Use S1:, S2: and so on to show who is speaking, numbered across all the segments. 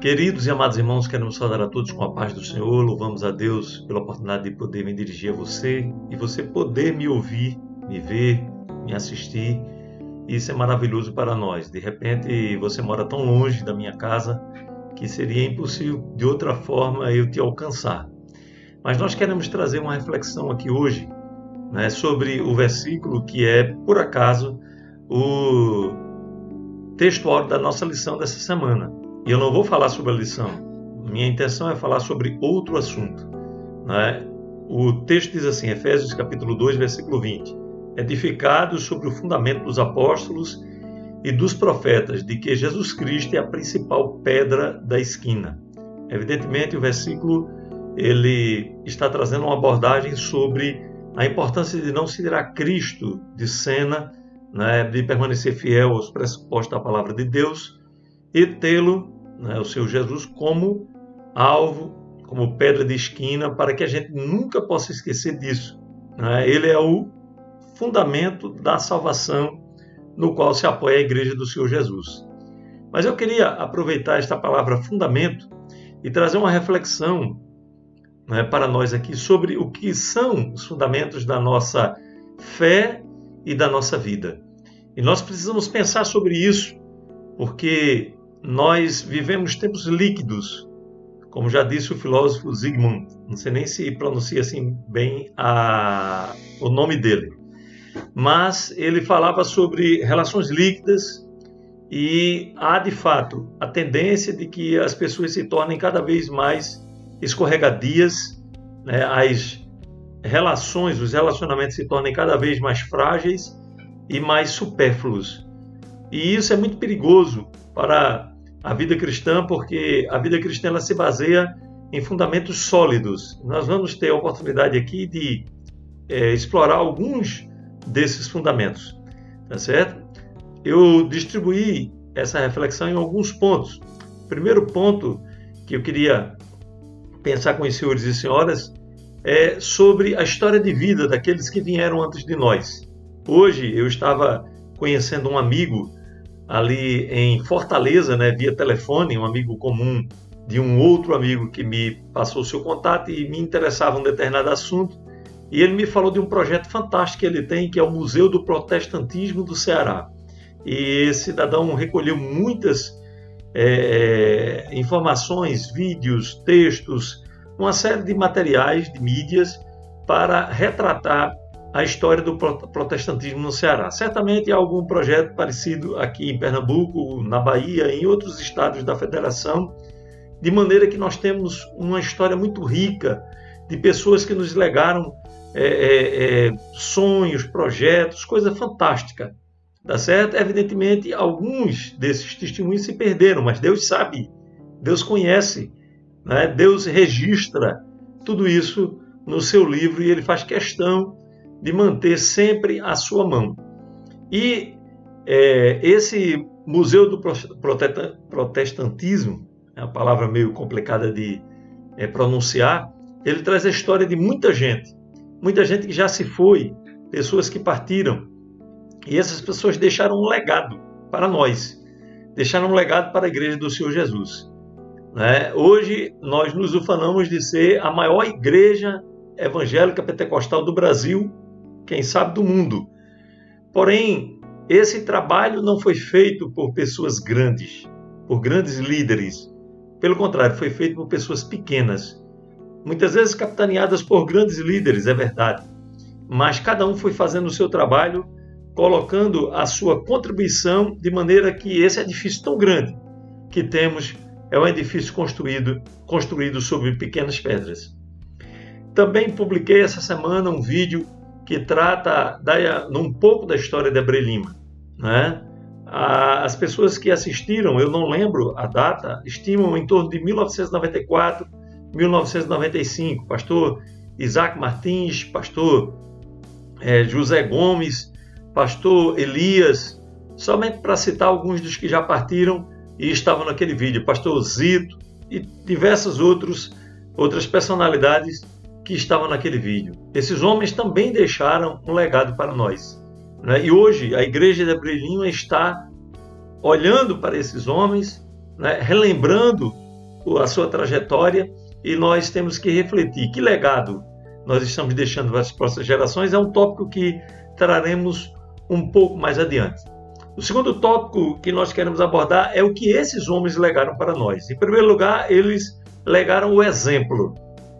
S1: Queridos e amados irmãos, queremos saudar a todos com a paz do Senhor. Louvamos a Deus pela oportunidade de poder me dirigir a você e você poder me ouvir, me ver, me assistir. Isso é maravilhoso para nós. De repente, você mora tão longe da minha casa que seria impossível de outra forma eu te alcançar. Mas nós queremos trazer uma reflexão aqui hoje, né, sobre o versículo que é, por acaso, o textual da nossa lição dessa semana. E eu não vou falar sobre a lição. Minha intenção é falar sobre outro assunto, né? O texto diz assim, Efésios capítulo 2, versículo 20. Edificados sobre o fundamento dos apóstolos e dos profetas, de que Jesus Cristo é a principal pedra da esquina. Evidentemente, o versículo ele está trazendo uma abordagem sobre a importância de não se tirar Cristo de cena, né, de permanecer fiel aos pressupostos da palavra de Deus e tê-lo, né, o Senhor Jesus, como alvo, como pedra de esquina, para que a gente nunca possa esquecer disso, né? Ele é o fundamento da salvação no qual se apoia a igreja do Senhor Jesus. Mas eu queria aproveitar esta palavra fundamento e trazer uma reflexão, né, para nós aqui sobre o que são os fundamentos da nossa fé e da nossa vida. E nós precisamos pensar sobre isso, porque nós vivemos tempos líquidos, como já disse o filósofo Zygmunt, não sei nem se pronuncia assim bem o nome dele, mas ele falava sobre relações líquidas e há de fato a tendência de que as pessoas se tornem cada vez mais escorregadias, né? As relações, os relacionamentos se tornem cada vez mais frágeis e mais supérfluos. E isso é muito perigoso para a vida cristã, porque a vida cristã ela se baseia em fundamentos sólidos. Nós vamos ter a oportunidade aqui de explorar alguns desses fundamentos, tá certo? Eu distribuí essa reflexão em alguns pontos. O primeiro ponto que eu queria pensar com os senhores e senhoras é sobre a história de vida daqueles que vieram antes de nós. Hoje eu estava conhecendo um amigo ali em Fortaleza, né, via telefone, um amigo comum de um outro amigo que me passou o seu contato e me interessava um determinado assunto. E ele me falou de um projeto fantástico que ele tem, que é o Museu do Protestantismo do Ceará. E esse cidadão recolheu muitas informações, vídeos, textos, uma série de materiais, de mídias, para retratar a história do protestantismo no Ceará. Certamente há algum projeto parecido aqui em Pernambuco, na Bahia, em outros estados da federação, de maneira que nós temos uma história muito rica de pessoas que nos legaram sonhos, projetos, coisa fantástica, tá certo? Evidentemente, alguns desses testemunhos se perderam, mas Deus sabe, Deus conhece, né? Deus registra tudo isso no seu livro e ele faz questão de manter sempre a sua mão. E esse Museu do Protestantismo, é uma palavra meio complicada de pronunciar, ele traz a história de muita gente que já se foi, pessoas que partiram, e essas pessoas deixaram um legado para nós, deixaram um legado para a Igreja do Senhor Jesus, né? Hoje nós nos ufanamos de ser a maior igreja evangélica pentecostal do Brasil, quem sabe do mundo. Porém, esse trabalho não foi feito por pessoas grandes, por grandes líderes. Pelo contrário, foi feito por pessoas pequenas. Muitas vezes capitaneadas por grandes líderes, é verdade. Mas cada um foi fazendo o seu trabalho, colocando a sua contribuição, de maneira que esse edifício tão grande que temos é um edifício construído sobre pequenas pedras. Também publiquei essa semana um vídeo que trata um pouco da história de Abreu Lima, né? As pessoas que assistiram, eu não lembro a data, estimam em torno de 1994, 1995. Pastor Isaac Martins, pastor José Gomes, pastor Elias, somente para citar alguns dos que já partiram e estavam naquele vídeo, pastor Zito e diversas outras personalidades que estavam naquele vídeo. Esses homens também deixaram um legado para nós, né? E hoje a igreja de Abreu Lima está olhando para esses homens, né, relembrando a sua trajetória e nós temos que refletir que legado nós estamos deixando para as próximas gerações. É um tópico que traremos um pouco mais adiante. O segundo tópico que nós queremos abordar é o que esses homens legaram para nós. Em primeiro lugar, eles legaram o exemplo.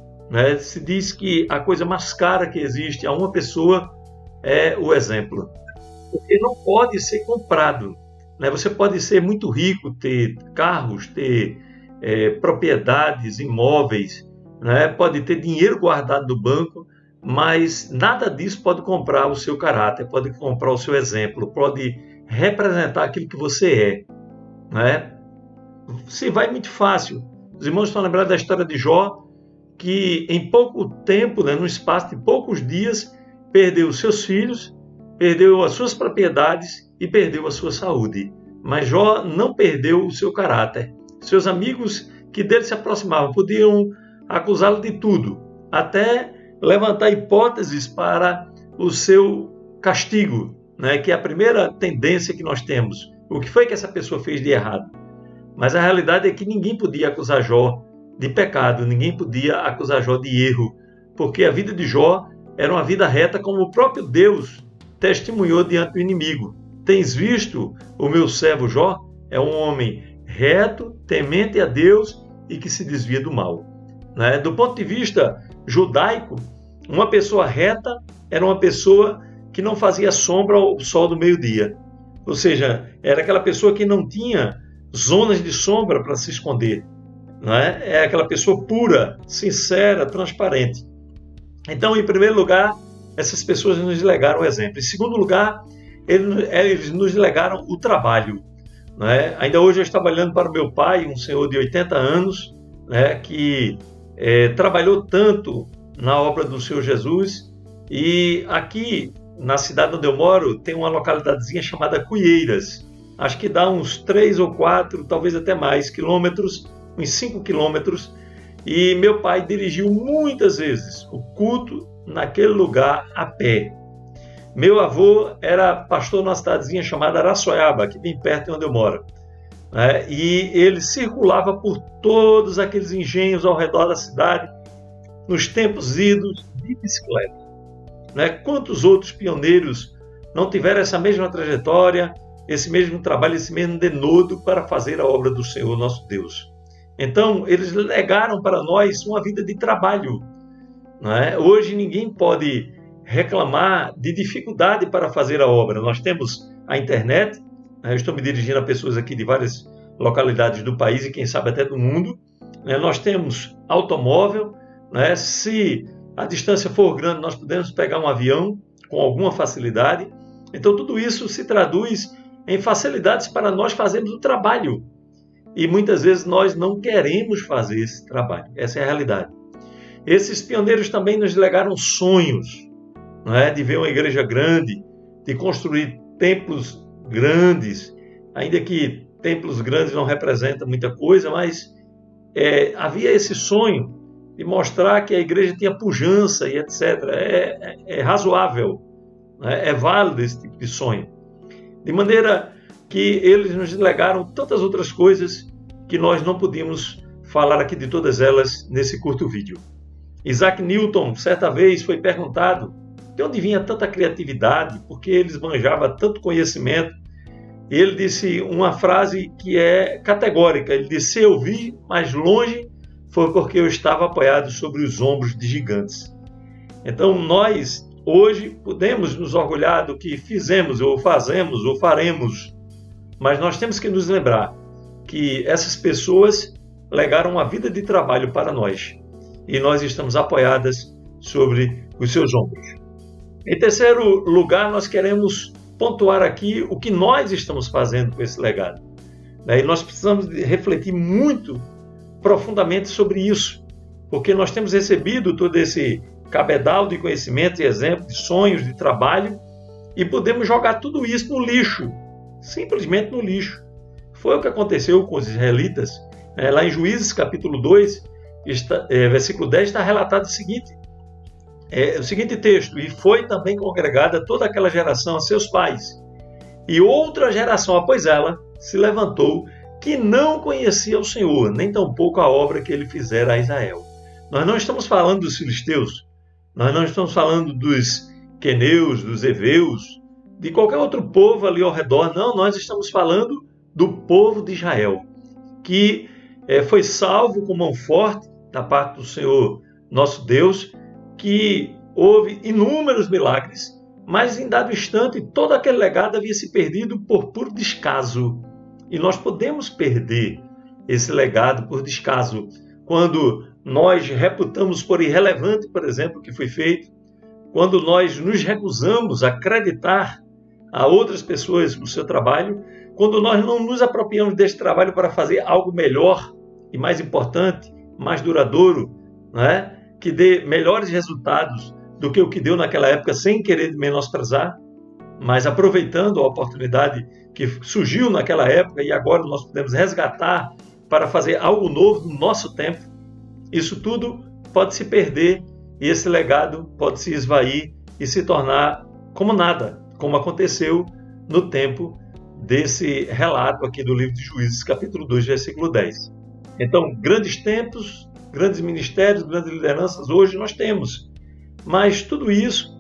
S1: Se diz que a coisa mais cara que existe a uma pessoa é o exemplo. Porque não pode ser comprado. Você pode ser muito rico, ter carros, ter propriedades, imóveis, pode ter dinheiro guardado no banco, mas nada disso pode comprar o seu caráter, pode comprar o seu exemplo, pode representar aquilo que você é. Se vai muito fácil. Os irmãos estão lembrados da história de Jó, que em pouco tempo, num espaço de poucos dias, perdeu os seus filhos, perdeu as suas propriedades e perdeu a sua saúde. Mas Jó não perdeu o seu caráter. Seus amigos que dele se aproximavam podiam acusá-lo de tudo, até levantar hipóteses para o seu castigo, que é a primeira tendência que nós temos. O que foi que essa pessoa fez de errado? Mas a realidade é que ninguém podia acusar Jó de pecado, ninguém podia acusar Jó de erro, porque a vida de Jó era uma vida reta, como o próprio Deus testemunhou diante do inimigo. Tens visto o meu servo Jó? É um homem reto, temente a Deus e que se desvia do mal. Do ponto de vista judaico, uma pessoa reta era uma pessoa que não fazia sombra ao sol do meio-dia. Ou seja, era aquela pessoa que não tinha zonas de sombra para se esconder. É aquela pessoa pura, sincera, transparente. Então, em primeiro lugar, essas pessoas nos legaram o exemplo. Em segundo lugar, eles nos legaram o trabalho. Ainda hoje eu estava olhando para o meu pai, um senhor de 80 anos, que trabalhou tanto na obra do Senhor Jesus. E aqui, na cidade onde eu moro, tem uma localidadezinha chamada Cuieiras. Acho que dá uns 3 ou 4, talvez até mais, quilômetros, uns 5 quilômetros. E meu pai dirigiu muitas vezes o culto naquele lugar a pé. Meu avô era pastor numa cidadezinha chamada Araçoiaba, aqui bem perto de onde eu moro. E ele circulava por todos aqueles engenhos ao redor da cidade, nos tempos idos de bicicleta. Quantos outros pioneiros não tiveram essa mesma trajetória, esse mesmo trabalho, esse mesmo denodo para fazer a obra do Senhor nosso Deus? Então, eles legaram para nós uma vida de trabalho. Hoje ninguém pode reclamar de dificuldade para fazer a obra. Nós temos a internet, eu estou me dirigindo a pessoas aqui de várias localidades do país e quem sabe até do mundo. Nós temos automóvel, se a distância for grande, nós podemos pegar um avião com alguma facilidade. Então, tudo isso se traduz em facilidades para nós fazermos o trabalho. E muitas vezes nós não queremos fazer esse trabalho. Essa é a realidade. Esses pioneiros também nos legaram sonhos, de ver uma igreja grande, de construir templos grandes, ainda que templos grandes não representam muita coisa, mas havia esse sonho de mostrar que a igreja tinha pujança e etc. É razoável, é válido esse tipo de sonho. De maneira que eles nos legaram tantas outras coisas que nós não podíamos falar aqui de todas elas nesse curto vídeo. Isaac Newton, certa vez, foi perguntado de onde vinha tanta criatividade, porque eles manjavam tanto conhecimento. E ele disse uma frase que é categórica. Ele disse: se eu vi mais longe, foi porque eu estava apoiado sobre os ombros de gigantes. Então, nós, hoje, podemos nos orgulhar do que fizemos, ou fazemos, ou faremos. Mas nós temos que nos lembrar que essas pessoas legaram uma vida de trabalho para nós. E nós estamos apoiadas sobre os seus ombros. Em terceiro lugar, nós queremos pontuar aqui o que nós estamos fazendo com esse legado. E nós precisamos refletir muito profundamente sobre isso, porque nós temos recebido todo esse cabedal de conhecimento e exemplo, de sonhos, de trabalho, e podemos jogar tudo isso no lixo, simplesmente no lixo. Foi o que aconteceu com os israelitas. Lá em Juízes capítulo 2, versículo 10, está relatado o seguinte texto: e foi também congregada toda aquela geração a seus pais, e outra geração após ela se levantou que não conhecia o Senhor, nem tampouco a obra que ele fizera a Israel. Nós não estamos falando dos filisteus, nós não estamos falando dos queneus, dos heveus, de qualquer outro povo ali ao redor, não, nós estamos falando do povo de Israel, que foi salvo com mão forte da parte do Senhor nosso Deus, que houve inúmeros milagres, mas em dado instante todo aquele legado havia se perdido por puro descaso. E nós podemos perder esse legado por descaso quando nós reputamos por irrelevante, por exemplo, o que foi feito, quando nós nos recusamos a acreditar a outras pessoas o seu trabalho, quando nós não nos apropriamos desse trabalho para fazer algo melhor e mais importante, mais duradouro, né? Que dê melhores resultados do que o que deu naquela época, sem querer menosprezar, mas aproveitando a oportunidade que surgiu naquela época e agora nós podemos resgatar para fazer algo novo no nosso tempo. Isso tudo pode se perder e esse legado pode se esvair e se tornar como nada, como aconteceu no tempo desse relato aqui do livro de Juízes, capítulo 2, versículo 10. Então, grandes tempos, grandes ministérios, grandes lideranças hoje nós temos, mas tudo isso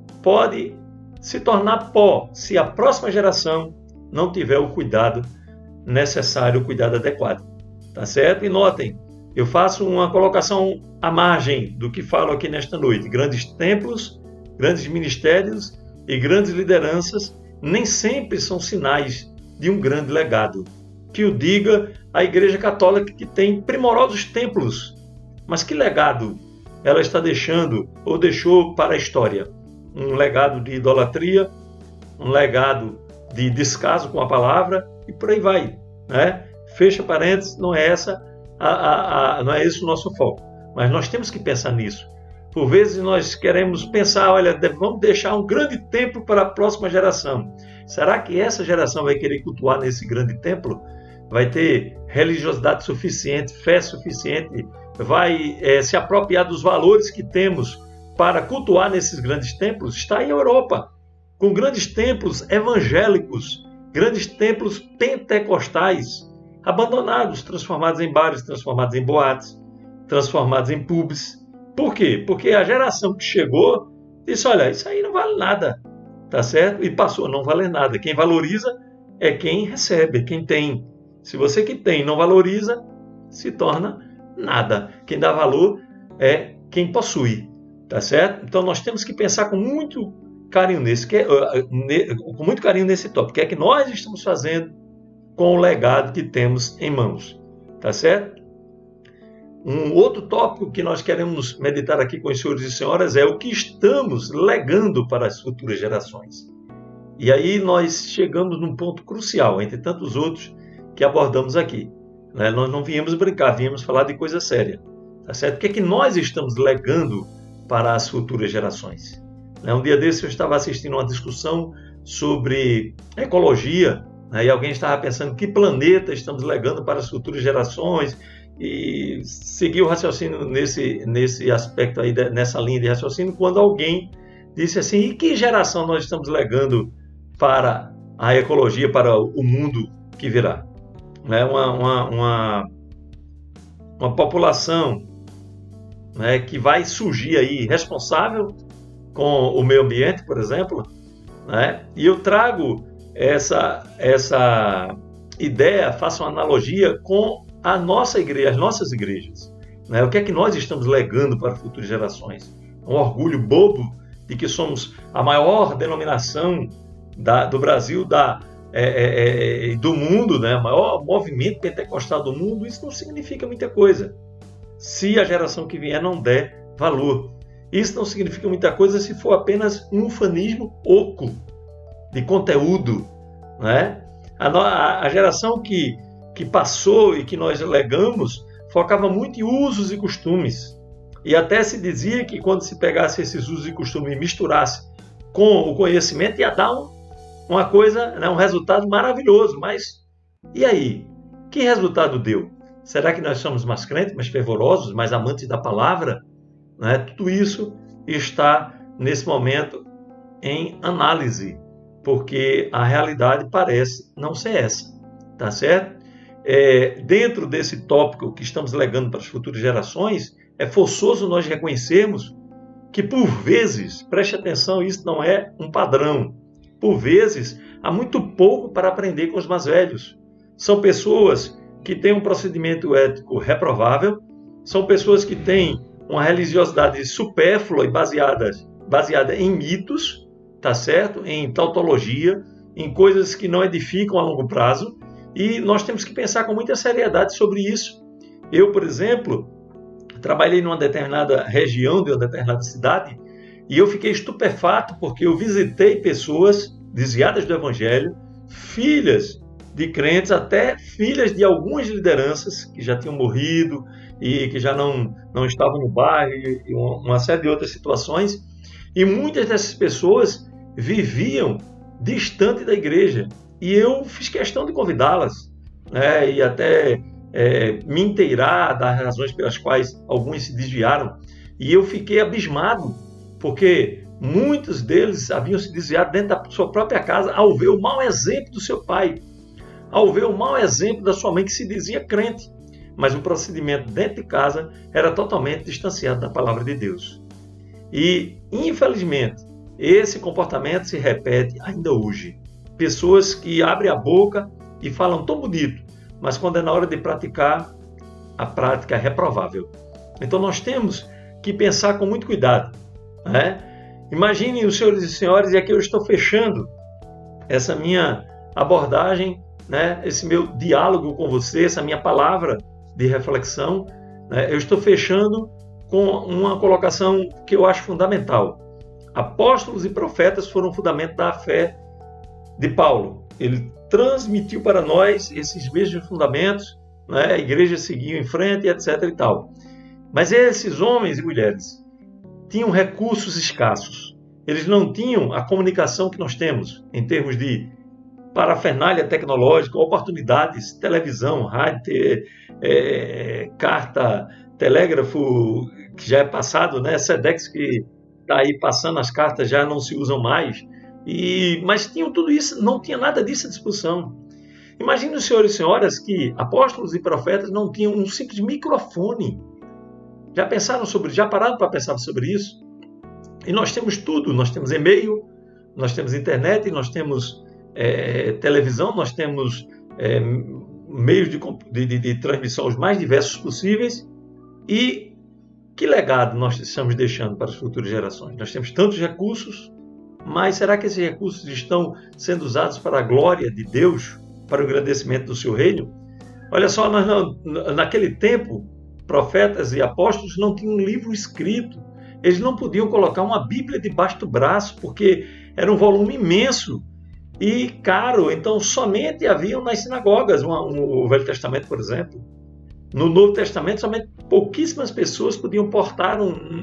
S1: pode se tornar pó se a próxima geração não tiver o cuidado necessário, o cuidado adequado. Tá certo? E notem, eu faço uma colocação à margem do que falo aqui nesta noite. Grandes templos, grandes ministérios e grandes lideranças nem sempre são sinais de um grande legado. Que o diga a Igreja Católica, que tem primorosos templos. Mas que legado ela está deixando ou deixou para a história? Um legado de idolatria, um legado de descaso com a palavra e por aí vai, né? Fecha parênteses, não é esse o nosso foco. Mas nós temos que pensar nisso. Por vezes nós queremos pensar, olha, vamos deixar um grande templo para a próxima geração. Será que essa geração vai querer cultuar nesse grande templo? Vai ter religiosidade suficiente, fé suficiente, vai se apropriar dos valores que temos para cultuar nesses grandes templos? Está em Europa, com grandes templos evangélicos, grandes templos pentecostais, abandonados, transformados em bares, transformados em boates, transformados em pubs. Por quê? Porque a geração que chegou disse, olha, isso aí não vale nada, tá certo? E passou a não valer nada. Quem valoriza é quem recebe, quem tem. Se você que tem não valoriza, se torna nada. Quem dá valor é quem possui, tá certo? Então nós temos que pensar com muito carinho com muito carinho nesse tópico. O que é que nós estamos fazendo com o legado que temos em mãos, tá certo? Um outro tópico que nós queremos meditar aqui com os senhores e senhoras é o que estamos legando para as futuras gerações. E aí nós chegamos num ponto crucial, entre tantos outros que abordamos aqui. Nós não viemos brincar, viemos falar de coisa séria. Tá certo? O que é que nós estamos legando para as futuras gerações? Um dia desse eu estava assistindo uma discussão sobre ecologia, e alguém estava pensando que planeta estamos legando para as futuras gerações, e seguiu o raciocínio nesse aspecto aí, nessa linha de raciocínio, quando alguém disse assim, e que geração nós estamos legando para a ecologia, para o mundo que virá? Uma população, né, que vai surgir aí responsável com o meio ambiente, por exemplo, né? E eu trago essa ideia, faço uma analogia com a nossa igreja, as nossas igrejas, né? O que é que nós estamos legando para futuras gerações? Um orgulho bobo de que somos a maior denominação do Brasil, do mundo, né? O maior movimento pentecostal do mundo. Isso não significa muita coisa se a geração que vier não der valor. Isso não significa muita coisa se for apenas um ufanismo oco de conteúdo, né? A geração que passou e que nós legamos focava muito em usos e costumes. E até se dizia que quando se pegasse esses usos e costumes e misturasse com o conhecimento, ia dar uma coisa, né, um resultado maravilhoso. Mas e aí? Que resultado deu? Será que nós somos mais crentes, mais fervorosos, mais amantes da palavra? Né? Tudo isso está, nesse momento, em análise, porque a realidade parece não ser essa, tá certo? dentro desse tópico que estamos legando para as futuras gerações, é forçoso nós reconhecermos que, por vezes, preste atenção, isso não é um padrão, por vezes, há muito pouco para aprender com os mais velhos. São pessoas que têm um procedimento ético reprovável, são pessoas que têm uma religiosidade supérflua e baseada em mitos, tá certo? Em tautologia, em coisas que não edificam a longo prazo, e nós temos que pensar com muita seriedade sobre isso. Eu, por exemplo, trabalhei numa determinada região de uma determinada cidade e eu fiquei estupefato porque eu visitei pessoas desviadas do Evangelho, filhas de crentes, até filhas de algumas lideranças que já tinham morrido e que já não estavam no bairro, e uma série de outras situações. E muitas dessas pessoas viviam distante da igreja. E eu fiz questão de convidá-las, né, e até me inteirar das razões pelas quais alguns se desviaram. E eu fiquei abismado, porque muitos deles haviam se desviado dentro da sua própria casa ao ver o mau exemplo do seu pai, ao ver o mau exemplo da sua mãe, que se dizia crente, mas o procedimento dentro de casa era totalmente distanciado da palavra de Deus. E, infelizmente, esse comportamento se repete ainda hoje. Pessoas que abrem a boca e falam tão bonito, mas quando é na hora de praticar, a prática é reprovável. Então nós temos que pensar com muito cuidado, né? Imaginem os senhores e senhoras, e aqui eu estou fechando essa minha abordagem, né? Esse meu diálogo com você, essa minha palavra de reflexão, né? Eu estou fechando com uma colocação que eu acho fundamental. Apóstolos e profetas foram o fundamento da fé de Paulo. Ele transmitiu para nós esses mesmos fundamentos, né? A igreja seguiu em frente, etc. e tal. Mas esses homens e mulheres tinham recursos escassos. Eles não tinham a comunicação que nós temos em termos de parafernália tecnológica, oportunidades, televisão, rádio, carta, telégrafo, que já é passado, né? Sedex, que está aí passando as cartas, já não se usam mais. Mas tinham tudo isso, não tinha nada disso à disposição. Imagine os senhores e senhoras que apóstolos e profetas não tinham um simples microfone. Já pararam para pensar sobre isso? E nós temos tudo, nós temos e-mail, nós temos internet, nós temos televisão, nós temos meios de transmissão os mais diversos possíveis. E que legado nós estamos deixando para as futuras gerações? Nós temos tantos recursos, mas será que esses recursos estão sendo usados para a glória de Deus, para o engrandecimento do seu reino? Olha só, naquele tempo, profetas e apóstolos não tinham um livro escrito. Eles não podiam colocar uma Bíblia debaixo do braço, porque era um volume imenso e caro. Então, somente haviam nas sinagogas o Velho Testamento, por exemplo. No Novo Testamento, somente pouquíssimas pessoas podiam portar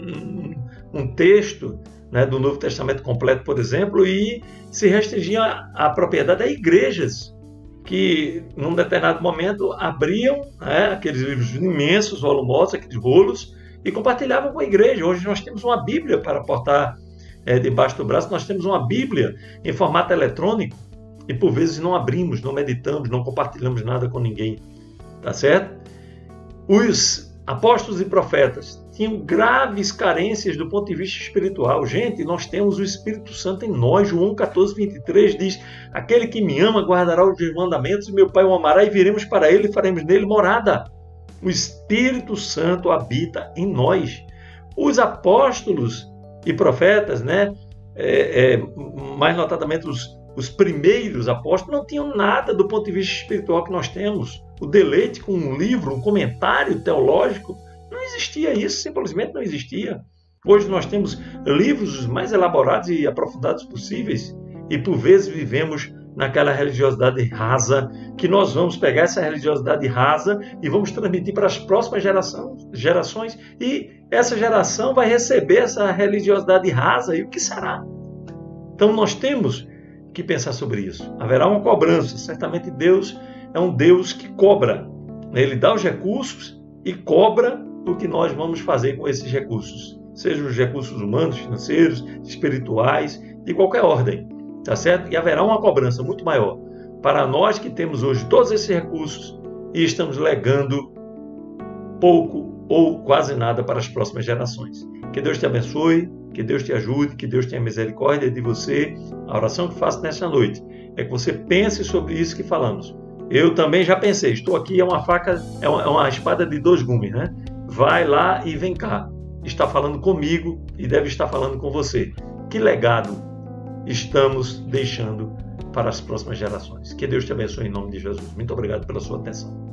S1: um texto, né, do Novo Testamento completo, por exemplo, e se restringia à propriedade a igrejas que, num determinado momento, abriam, né, aqueles livros imensos, volumosos, aqueles rolos, e compartilhavam com a igreja. Hoje nós temos uma Bíblia para portar debaixo do braço, nós temos uma Bíblia em formato eletrônico e, por vezes, não abrimos, não meditamos, não compartilhamos nada com ninguém. Tá certo? Os apóstolos e profetas tinham graves carências do ponto de vista espiritual. Gente, nós temos o Espírito Santo em nós. João 14:23 diz: aquele que me ama guardará os meus mandamentos, e meu Pai o amará, e viremos para ele e faremos nele morada. O Espírito Santo habita em nós. Os apóstolos e profetas, né, mais notadamente os primeiros apóstolos, não tinham nada do ponto de vista espiritual que nós temos. O deleite com um livro, um comentário teológico, não existia isso, simplesmente não existia. Hoje nós temos livros os mais elaborados e aprofundados possíveis e por vezes vivemos naquela religiosidade rasa, que nós vamos pegar essa religiosidade rasa e vamos transmitir para as próximas gerações, e essa geração vai receber essa religiosidade rasa, e o que será? Então nós temos que pensar sobre isso. Haverá uma cobrança. Certamente Deus é um Deus que cobra. Ele dá os recursos e cobra o que nós vamos fazer com esses recursos. Sejam os recursos humanos, financeiros, espirituais, de qualquer ordem. Tá certo? E haverá uma cobrança muito maior. Para nós que temos hoje todos esses recursos, e estamos legando pouco ou quase nada para as próximas gerações. Que Deus te abençoe, que Deus te ajude, que Deus tenha misericórdia de você. A oração que faço nesta noite é que você pense sobre isso que falamos. Eu também já pensei, estou aqui, é uma faca, é uma espada de 2 gumes, né? Vai lá e vem cá. Está falando comigo e deve estar falando com você. Que legado estamos deixando para as próximas gerações? Que Deus te abençoe em nome de Jesus. Muito obrigado pela sua atenção.